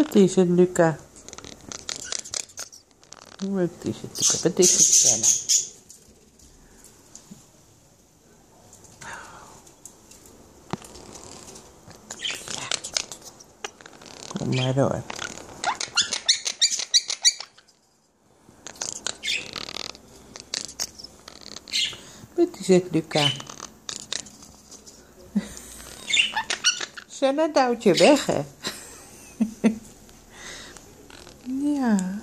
Wat is het, Luca? Wat is het, Luca? Wat is het, Senna? Ja. Kom maar door. Wat is het, Luca? Senna duwt je weg, hè? Ja.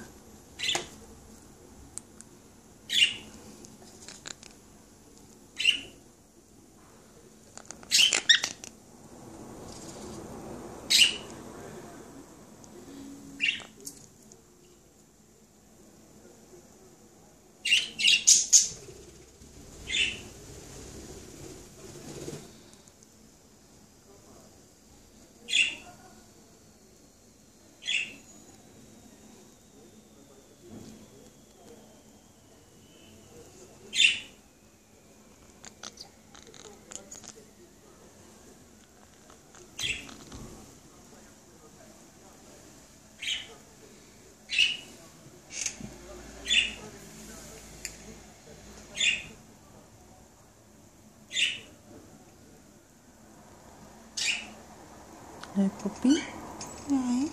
Nee, Poppy? Nee.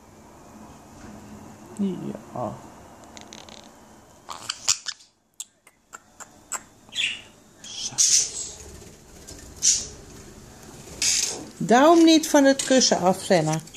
Ja. Duim niet van het kussen af, Senna.